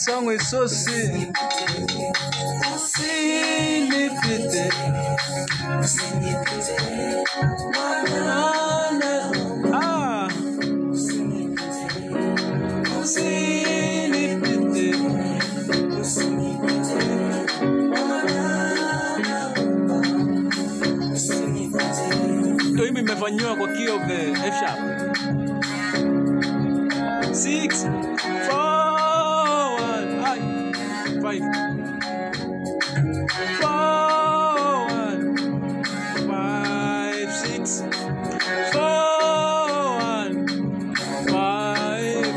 song is so silly. Ndio hii imefanywa kwa key of the F sharp. 6 4 1 5 4 1 5 6 4 1 5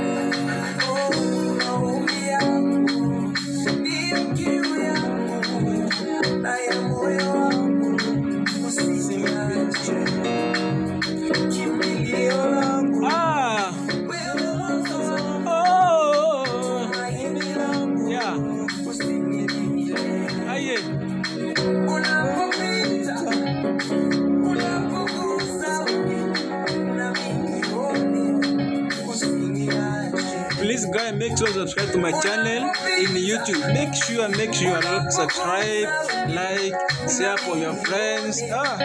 Please guys, make sure to subscribe to my channel in YouTube. Make sure you are subscribe, like, share for your friends.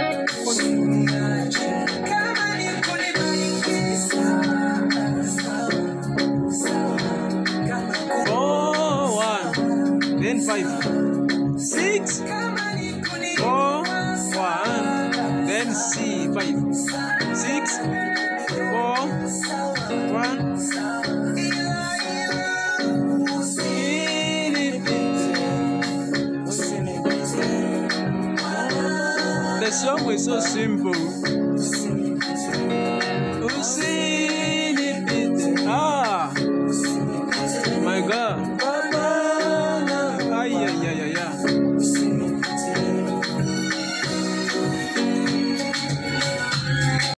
4 1 then 5 6 4 1 then C 5 6 4 1. The song is so simple.